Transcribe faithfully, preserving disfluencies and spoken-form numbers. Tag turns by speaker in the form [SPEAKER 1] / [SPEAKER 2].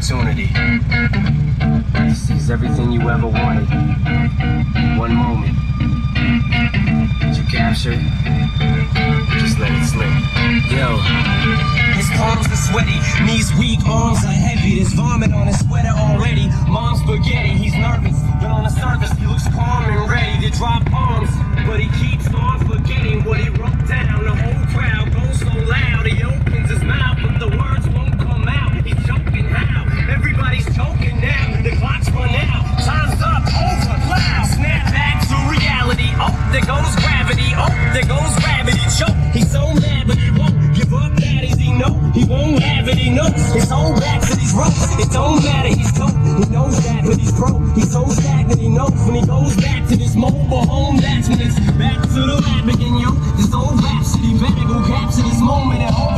[SPEAKER 1] opportunity. He sees everything you ever wanted. One moment. Did you capture it? Just let it slip. Yo.
[SPEAKER 2] His palms are sweaty, knees weak, arms are heavy. There's vomit on his sweater already. Mom's spaghetti, he's nervous, but on the surface he looks calm and ready to drop bombs. But he keeps on forgetting what he wrote down. The whole crowd goes so loud, he opens his mouth, but the words won't come out. He's choking how? Everybody's choking now. The clock's run out, time's up, over, loud. Snap back to reality. Oh, there goes gravity. Oh, there goes gravity. Choke. He's so mad, but he won't give up. That is he know. He won't have it. He knows his whole back to these ropes. It don't matter. He's dope. He knows that, but he's broke. He's so stagnant. He knows when he goes back to this mobile home. That's when it's back to the lab again, yo. This old rhapsody better go capture this moment at home.